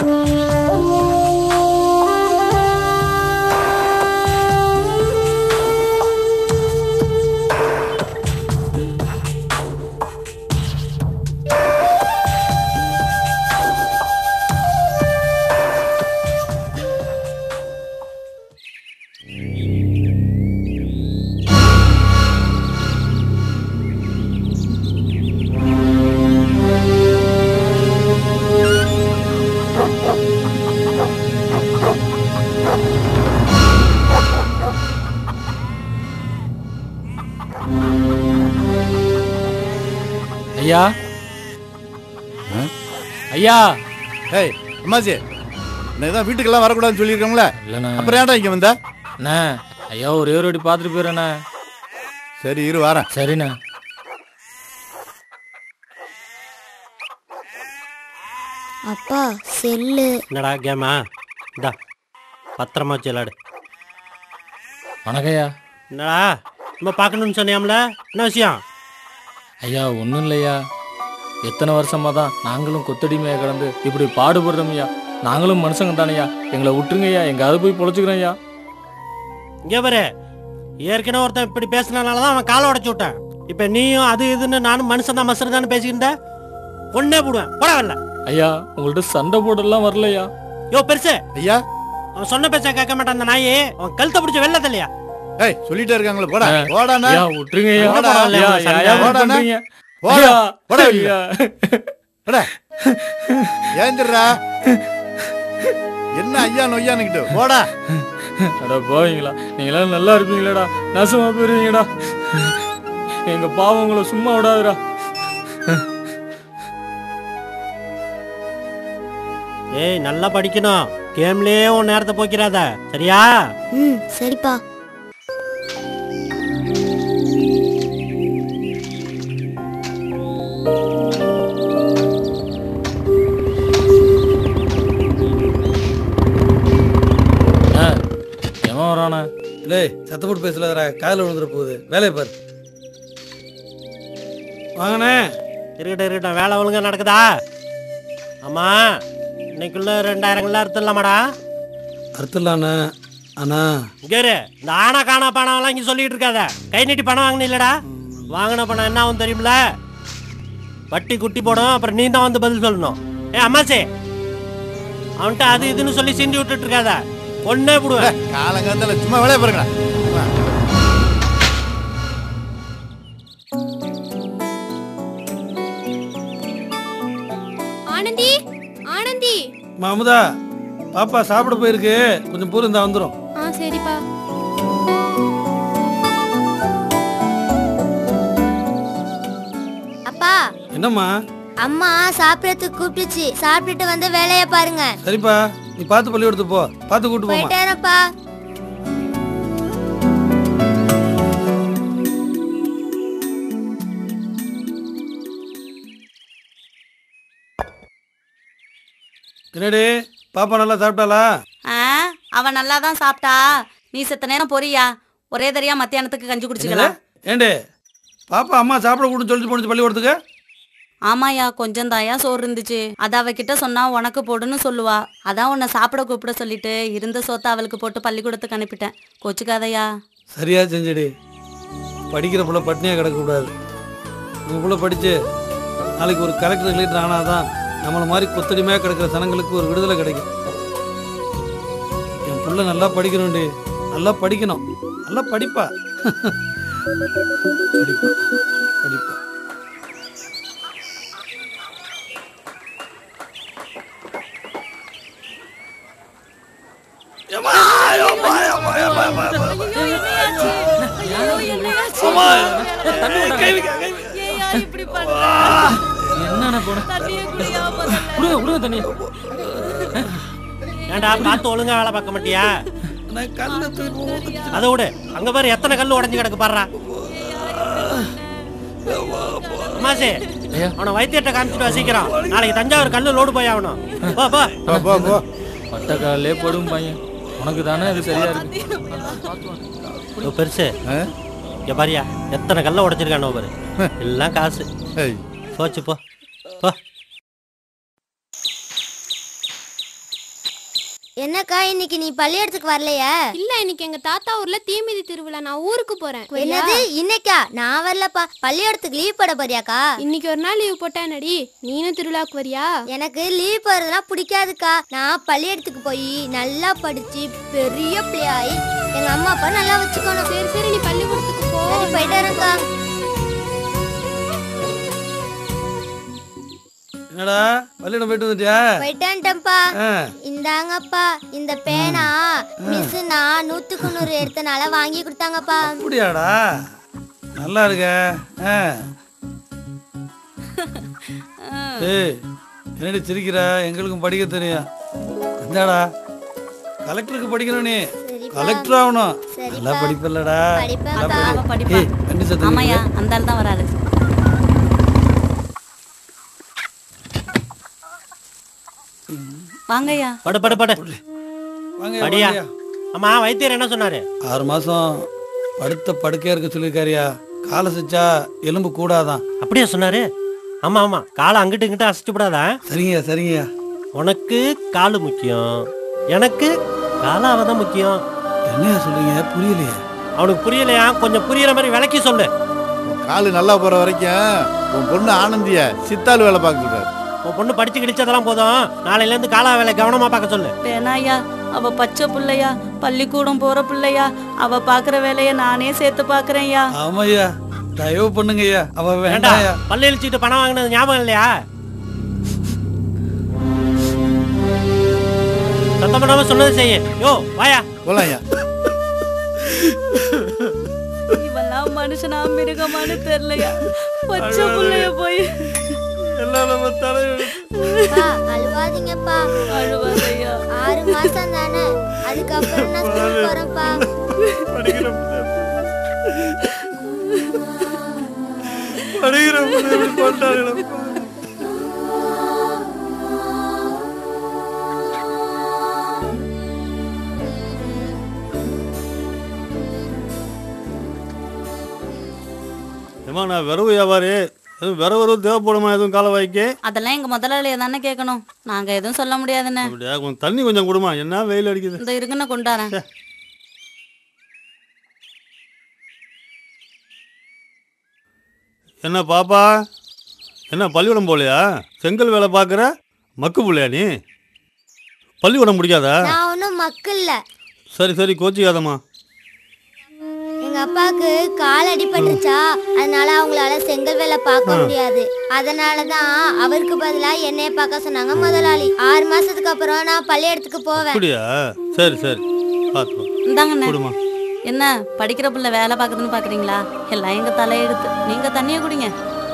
ஐயா ஐயா ஏய் அம்மாச்சி நான் வீட்டுக்கெல்லாம் வரக்கூடாதுன்னு சொல்லியிருக்கோங்களே. இல்லைண்ணா. அப்புறம் ஏன்டா இங்கே வந்த? அண்ணா ஐயா ஒரே ஒரு வாட்டி பார்த்துட்டு போயிடுறேண்ணா. சரி இரு வரேன். சரிண்ணா. அப்பா செல்லு. என்னடா கேமா? இந்தா பத்திரமா வச்சு விளாடு. வணக்கம் ஐயா. என்னடா நம்ம பார்க்கணுன்னு சொன்னியாம்ல, என்ன விஷயம்? ஐயா ஒன்றும் இல்லையா, எத்தனை வருஷமா தான் நாங்களும் கொத்தடிமையாக கிடந்து இப்படி பாடுபடுறோம் ஐயா. நாங்களும் மனுஷங்க தானையா, எங்களை விட்டுருங்க ஐயா, எங்காவது போய் பொழைச்சிக்கிறோம் ஐயா. இங்கே பாரு, ஏற்கனவே ஒருத்தன் இப்படி பேசினால தான் அவன் காலை உடச்சி விட்டான். இப்போ நீயும் அது இதுன்னு நானும் மனுஷன் தான் மனுஷன் தான் பேசிக்கிட்ட பொண்ணே போடுவேன் போட வரல. ஐயா உங்கள்ட்ட சண்டை போடலாம் வரலையா? யோ பெருசு ஐயா, அவன் சொன்ன பேச்ச கேட்க மாட்டான் அந்த நாயே. அவன் கழுத்தை பிடிச்ச வெள்ளத்த இல்லையா? ஏய் சொல்லிட்டே இருக்காங்களே, போடா போடானா. ஐயா விட்டுருங்க ஐயா. போடா, ஐயா ஐயா போடானா. பண்றீங்க? போடா போடா ஐயா போடா. ஏந்திரா. என்ன ஐயா நொய்யானுக்கிட்டு போடா. அடா போவீங்களா? நீங்களாம் நல்லா இருப்பீங்களாடா, நாசமா போயிருவீங்கடா. எங்க பாவம் உங்களை சும்மா விடாதுடா. ஏய் நல்லா படிக்கணும், கேம்லயே உன் நேரத்தை போக்கிறாத சரியா? சரிப்பா. எவன் வரானா? இல்லை சத்த போட்டு பேசலாதரா, காதில் விழுந்துட போகுது. வேலையை பாரு. வாங்கண்ணே. இருக்கட்டும் வேலை ஒழுங்கா நடக்குதா? ஆமா இன்னைக்குள்ள 2000 அறுத்துடலாமாடா? அறுத்துடலாண்ணே. அண்ணா இங்கே இந்த ஆனா காணா பணம்லாம் இங்கே சொல்லிட்டு இருக்காத. கை நீட்டி பணம் வாங்கின இல்லடா, வாங்கின பணம் என்ன ஆகும் தெரியுமில? வட்டி குட்டி போடும், அப்புறம் நீ தான் வந்து பதில் சொல்லணும். ஏ அம்மாச்சி, அவன்கிட்ட அது இதுன்னு சொல்லி சிந்தி விட்டுட்டு இருக்காத, ஒன்னே போடுவேன். காலங்காலத்துல சும்மா வேலையை பாருங்கடா. ஆனந்தி ஆனந்தி. அமுதா, பாப்பா சாப்பிட போயிருக்கு, கொஞ்சம் பூரம் இருந்தா வந்துடும். சரிப்பா. அப்பா. என்னம்மா? அம்மா சாப்பிடறதுக்கு கூப்பிட்டுச்சு, சாப்பிட்டுட்டு வந்து வேலையை பாருங்க. சரிப்பா, நீ பார்த்து பள்ளிக்கூடத்துக்கு போ, பார்த்து கூட்டு போமா. போயிட்டேனப்பா. என்னடி பாப்பா நல்லா சாப்பிட்டாளா? அவன் நல்லா தான் சாப்பிட்டா. நீ செத்த நேரம் பொரியா ஒரே தரியா மத்தியானத்துக்கு கஞ்சி குடிச்சுக்கலாம். ஏண்டே பாப்பா அம்மா சாப்பிட கூட்டு சொல்லிட்டு போனுச்சு பள்ளிக்கூடத்துக்கு? ஆமாயா கொஞ்சம் தாயா சோறு இருந்துச்சு, அதை அவகிட்ட சொன்னா உனக்கு போடுன்னு சொல்லுவா. அதான் உன்னை சாப்பிட கூப்பிட சொல்லிட்டு இருந்த சோத்தை அவளுக்கு போட்டு பள்ளிக்கூடத்துக்கு அனுப்பிட்டேன். கொச்சுக்காதையா? சரியா செஞ்சடி. படிக்கிற புள்ள பட்னியா கிடக்கக்கூடாது. உங்க புள்ள படிச்சு நாளைக்கு ஒரு கலெக்டர் ரிலேட்டர் ஆனாதான் நம்மளை மாதிரி கொத்தடிமையாக கிடக்கிற சனங்களுக்கு ஒரு விடுதலை கிடைக்கும். என் புள்ள நல்லா படிக்கணும்டி, நல்லா படிக்கணும், நல்லா படிப்பா படிப்பா படிப்பா. ஏண்டா பார்த்து ஒழுங்கா வேலை பார்க்க மாட்டியா? அதை விடு, அங்க பாரு எத்தனை கல்லு உடஞ்சு கிடக்கு பாடுறா. அம்மாசி, அவனை வைத்தியத்தை காமிச்சிட்டு சீக்கிரம், நாளைக்கு தஞ்சாவூர் கல்லு லோடு போய் ஆகணும். பட்ட காலே போடும் பையன், உனக்கு தானே அது சரியா இருக்கு. பெருசு பாரியா எத்தனை கல்ல உடைச்சிருக்கானோ பாரு, எல்லாம் காசு போச்சு. போ என்னக்கா இன்னைக்கு நீ பள்ளியிடத்துக்கு வரலையா? இல்ல, இன்னைக்கு எங்க தாத்தா ஊர்ல தீமிதி திருவிழா, நான் ஊருக்கு போறேன். என்னது இன்னைக்கா? நான் வரலப்பா. பள்ளியிடத்துக்கு லீவ் போட போறியாக்கா? இன்னைக்கு ஒரு நாள் லீவ் போட்டா என்னடி, நீனும் திருவிழாக்கு வரியா? எனக்கு லீவ் போறதுலாம் பிடிக்காதுக்கா. நான் பள்ளியிடத்துக்கு போய் நல்லா படிச்சு பெரிய பிள்ளையாயி எங்க அம்மா அப்பா நல்லா வச்சுக்கணும். சரி சரி, நீ பள்ளிக்கூடத்துக்கு போ. சரி, போயிட்டு வரேன்க்கா. என்னடா பள்ளியிடம் போயிட்டு வந்துட்டியா? போயிட்டேன்ப்பா. இந்தாங்கப்பா இந்த பேனா மிஸ் நான் 100க்கு 100 எடுத்தனால வாங்கி கொடுத்தாங்கப்பா. அப்படியாடா, நல்லா இருக்க. ஏய், என்னடி சிரிக்கிற? எங்களுக்கும் படிக்க தெரியும். இந்தாடா, கலெக்டருக்கு படிக்கணும். நீ கலெக்டர் ஆகணும். நல்லா படிப்பில்லடா. படிப்பேன்ப்பா. அவ படிப்பா. ஏய், கண்டி சத்தம் ஆமாயா, அந்த ஆள் தான் வராரு. வாங்கய்யா. படு படு படு வாங்க படியா. வாங்கய்யா. ஆமா, வைத்தியர் என்ன சொன்னாரு? 6 மாசம் படுத்த படுக்கையா இருக்க சொல்லியிருக்காரியா. காலை செச்சா எலும்பு கூடாதான். அப்படியே சொன்னாரு? ஆமா ஆமா, காலை அங்கிட்டு இங்கிட்டு அசைச்சு விடாதா. சரிங்கய்யா சரிங்கய்யா. உனக்கு காலு முக்கியம், எனக்கு காலாவதான் முக்கியம். என்னையா சொல்றீங்க? புரியலையே. அவனுக்கு புரியலையா? கொஞ்சம் புரியுற மாதிரி விளக்கி சொல்லு. காலு நல்லா போற வரைக்கும் உன் பொண்ணு ஆனந்திய சித்தாள் வேலை பார்க்க சொல்றாரு. உன் பொண்ணு படிச்சு கிழிச்சதெல்லாம் போதும், நாளையில இருந்து காலா வேலை கவனமா பார்க்க சொல்லு. வேணாயா, அவ பச்சை பிள்ளையா, பள்ளிக்கூடம் போற பிள்ளையா, அவ பாக்குற வேலைய நானே சேர்த்து பாக்குறேன்யா. ஆமாய்யா, தயவு பண்ணுங்கய்யா. அவ வேண்டாம், வேண்டாயா. பள்ளி இழிச்சிட்டு பணம் வாங்கினது ஞாபகம் இல்லையா? சத்தம் பண்ணாம சொன்னது செய்ய. யோ வாயா. போலாம்யா. இவெல்லாம் மனுஷனா மிருகமானு தெரியலையா? பச்சை பிள்ளைய போய் அப்பா, அழுவாதீங்கப்பா. அழுவாதையா. 6 மாசம் தானே, அதுக்கப்புறம் நான் ஸ்கூல் போறேன்ப்பா. ஏமா, நான் விரவு வியாபாரி. எதுவும் விரவு தேவைப்படுமா? எதுவும் கால வாய்க்கு? அதெல்லாம் எங்க முதலாளிய தானே கேட்கணும், நாங்க எதுவும் சொல்ல முடியாதுன்னு. அப்படியா? கொஞ்சம் தண்ணி கொஞ்சம் கொடுமா, என்ன வெயில் அடிக்குது. இந்த இருக்குன்னு கொண்டாரேன். என்ன பாப்பா, என்ன பள்ளிக்கூடம் போலையா? செங்கல் வேலை பார்க்குற மக்கு பிள்ளையா நீ? பள்ளிக்கூடம் முடிக்காதா? நான் ஒன்றும் மக்கள்ல. சரி சரி, கோச்சிக்காதம்மா. எங்க அப்பாவுக்கு கால் அடிபட்டுருச்சா, அதனால அவங்களால செங்கல் வேலை பார்க்க முடியாது. அதனாலதான் அவருக்கு பதிலா என்னைய பார்க்க சொன்னாங்க முதலாளி. 6 மாசத்துக்கு அப்புறம் நான் பள்ளியிடத்துக்கு போவேன். அப்படியா? சரி சரி, பார்த்துக்கோ. இந்தாங்கண்ணே. கொடுமா. என்ன படிக்கிற பிள்ளை வேலை பார்க்குதுன்னு பாக்குறீங்களா? எல்லாம் எங்க தலையெடுத்து. நீங்க தண்ணியை குடிங்க.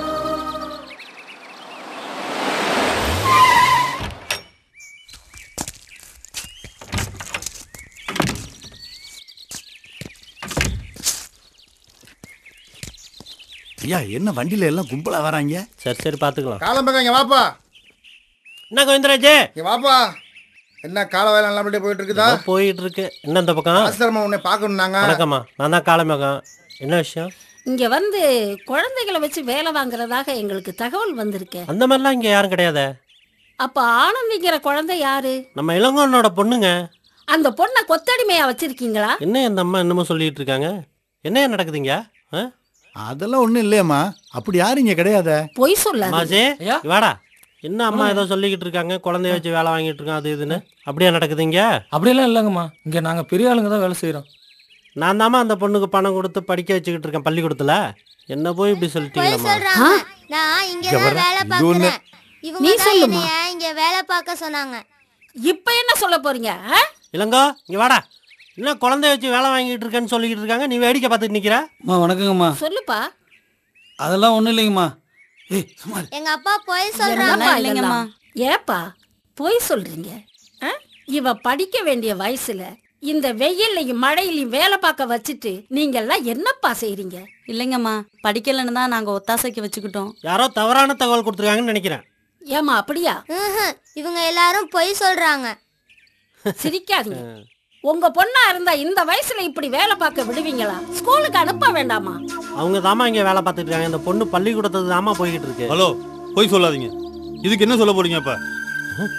ஐயா, என்ன வண்டியில எல்லாம் கும்பலா வராங்க? சரி சரி, பாத்துக்கலாம். காலம்பக்கம் இங்க வாப்பா. என்ன கோவிந்தராஜ்? இங்க வாப்பா. என்ன கால வேலை நல்லபடியா போயிட்டு இருக்குதா? போயிட்டு இருக்கு. என்ன இந்த பக்கம்? ஆசிரமம் உன்னை பார்க்கணும்னாங்க. வணக்கம்மா, நான் தான் காலமேகம். என்ன விஷயம்? இங்க வந்து குழந்தைகளை வச்சு வேலை வாங்குறதாக எங்களுக்கு தகவல் வந்திருக்கு. அந்த மாதிரிலாம் இங்க யாரும் கிடையாது. அப்ப ஆனந்திங்கிற குழந்தை யாரு? நம்ம இளங்கோனோட பொண்ணுங்க. அந்த பொண்ணை கொத்தடிமையா வச்சிருக்கீங்களா? என்ன இந்த அம்மா என்னமோ சொல்லிட்டு இருக்காங்க? என்ன நடக்குதுங்க? அதெல்லாம் ஒண்ணும் இல்லையம்மா. அப்படி யாரும் இங்க கிடையாது. பொய் சொல்லாத. மாஜே, வாடா. என்ன அம்மா ஏதோ சொல்லிக்கிட்டு இருக்காங்க, குழந்தைய வச்சு வேலை வாங்கிட்டு இருக்கான் அது இதுன்னு. அப்படியே நடக்குதுங்க? அப்படியெல்லாம் இல்லைங்கம்மா, இங்கே நாங்கள் பெரிய ஆளுங்க தான் வேலை செய்கிறோம். நான் தாம்மா அந்த பொண்ணுக்கு பணம் கொடுத்து படிக்க வச்சுக்கிட்டு இருக்கேன் பள்ளிக்கூடத்துல. என்ன போய் இப்படி போய் சொல்லிட்டீங்களா? சொல்றாங்க. நான் இங்க தான் வேலை பார்க்கறேன். இவங்க நீ தான் சொல்லுமா. என்னைய இங்க வேலை பார்க்க சொன்னாங்க. இப்ப என்ன சொல்ல போறீங்க? இளங்கோ, இங்க வாடா. என்ன குழந்தைய வச்சு வேலை வாங்கிட்டு இருக்கேன்னு சொல்லிக்கிட்டு இருக்காங்க, நீ வேடிக்கை பார்த்துட்டு நிக்கிற? அம்மா வணக்கங்கம்மா. சொல்லுப்பா. அதெல்லாம் ஒன்றும் இல்லைங்கம்மா. ஏய் சும்மா இரு. எங்க அப்பா போய் சொல்றாங்க. என்னப்பா இல்லைங்கம்மா. இதெல்லாம்? ஏப்பா பொய் சொல்றீங்க? இவ படிக்க வேண்டிய வயசுல இந்த வெயில்லையும் மழையிலையும் வேலை பார்க்க வச்சுட்டு நீங்க எல்லாம் என்னப்பா செய்றீங்க? இல்லைங்கம்மா, படிக்கலன்னு தான் நாங்க ஒத்தாசைக்கு வச்சுக்கிட்டோம். யாரோ தவறான தகவல் கொடுத்துருக்காங்கன்னு நினைக்கிறேன். ஏமா அப்படியா? இவங்க எல்லாரும் பொய் சொல்றாங்க. சிரிக்காதீங்க. உங்க பொண்ணா இருந்தா இந்த வயசுல இப்படி வேலை பார்க்க விடுவீங்களா? ஸ்கூலுக்கு அனுப்ப வேண்டாமா? அவங்க தாமா இங்க வேலை பார்த்துட்டு இருக்காங்க. இந்த பொண்ணு பள்ளிக்கூடத்துக்கு தாமா போய்கிட்டு இருக்கு. ஹலோ, போய் சொல்லாதீங்க. இதுக்கு என்ன சொல்ல போறீங்க இப்ப?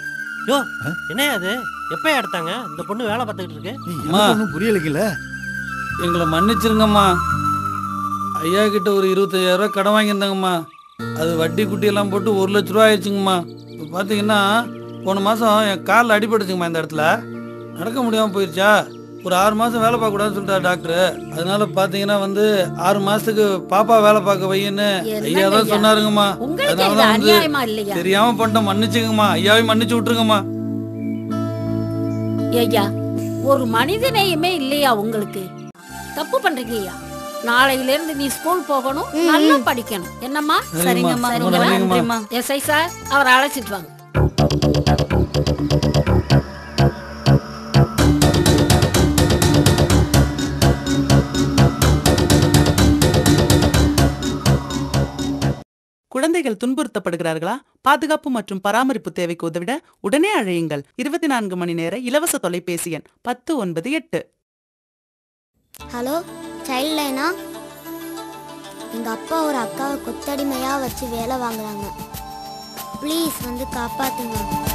யோ என்னையா அது எப்பயா எடுத்தாங்க? இந்த பொண்ணு வேலை பார்த்துக்கிட்டு இருக்கு. ஒன்றும் புரியலைங்கள. எங்களை மன்னிச்சிருங்கம்மா. ஐயா கிட்ட ஒரு 25,000 ரூபா கடன் வாங்கியிருந்தாங்கம்மா. அது வட்டி குட்டியெல்லாம் போட்டு 1 லட்ச ரூபா ஆயிடுச்சுங்கம்மா. இப்போ பார்த்தீங்கன்னா போன மாதம் என் காலில் அடிபட்டுச்சுங்கம்மா. இந்த இடத்துல நடக்க முடியாமல் போயிடுச்சா. ஒரு 6 மாதம் வேலை பார்க்கக்கூடாதுன்னு சொல்லிட்டார் டாக்டர். அதனால பார்த்தீங்கன்னா 6 மாதத்துக்கு பாப்பா வேலை பார்க்க வையன்னு ஐயா தான் சொன்னாருங்கம்மா. அதனால தான் தெரியாமல் பண்ணிட்டோம். மன்னிச்சுங்கம்மா. ஐயாவை மன்னிச்சு விட்டுருங்கம்மா. ஐயா ஒரு மனிதநேயமே இல்லையா உங்களுக்கு? தப்பு பண்றீங்க ஐயா. நாளையில இருந்து நீ ஸ்கூல் போகணும், நல்லா படிக்கணும். என்னம்மா? சரிங்கம்மா. நன்றிம்மா. எஸ்ஐ சார் அவரை அழைச்சிட்டு வாங்க. குழந்தைகள் துன்புறுத்தப்படுகிறார்களா? பாதுகாப்பு மற்றும் பராமரிப்பு தேவைக்கு உதவிட உடனே அழையுங்கள். 24 மணி நேர இலவச தொலைபேசி எண் 1098. ஹலோ, சைல்ட் லைனா? எங்க அப்பா ஒரு அக்காவை கொத்தடிமையா வச்சு வேலை வாங்குறாங்க. ப்ளீஸ் வந்து காப்பாத்துங்க.